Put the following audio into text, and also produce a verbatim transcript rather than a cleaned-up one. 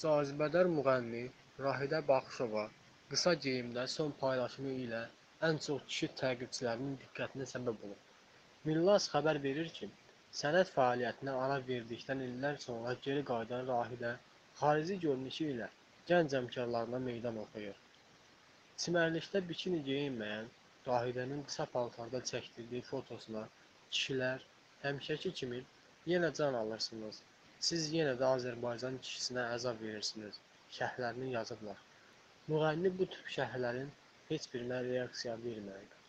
Cazibədar müğənni Rahidə Baxışova qısa geyimdə son paylaşımı ilə ən çox kişi təqibçilərinin diqqətinə səbəb olub. Millas xəbər verir ki, sənət fəaliyyətinə ara verdikdən illər sonra geri qayıdan Rahidə xarici görünüşü ilə gənc həmkarlarına meydan oxuyur. Çimərlikdə bikini geyinməyən Rahidənin qısa paltarda çəkdirdiyi fotosuna kişilər həmişəki kimi yenə can alırsınız, siz yenə də Azərbaycan kişisinə əzab verirsiniz şərhlərini yazıblar. Müğənni bu tip şərhlərin heç birinə reaksiya verməyib.